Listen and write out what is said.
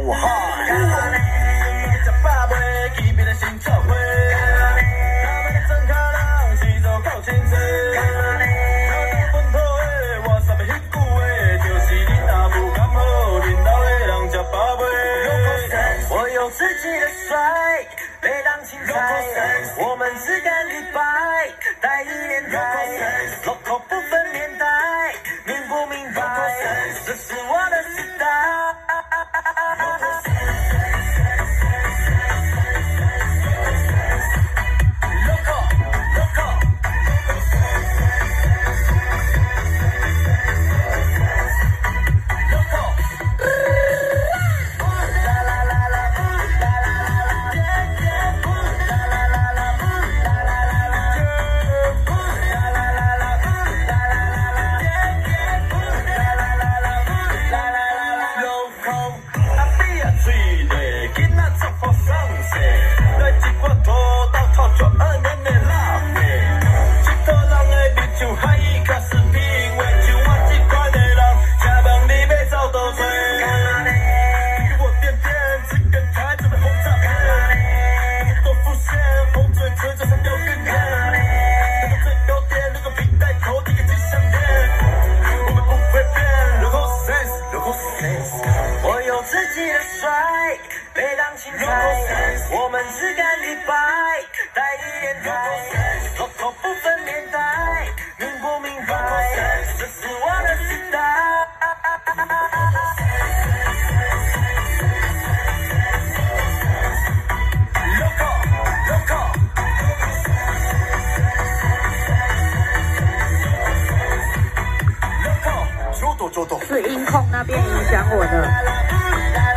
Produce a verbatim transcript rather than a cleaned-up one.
我哈。吃饱未，见面的新潮会。他们的真卡人，是做靠前车。我本土的，我啥物迄句话，就是恁阿母敢好，恁老的人吃饱未。我有自己的帅，被当青菜，我们只干一百，带一连台 ，local 不分年代，明不明白？这是我的时代。我有自己的帅，被当青菜，我们只干一百，带一连台 ，local 不分年代，明不明白？这是我的时代。 是音控那边影响我的。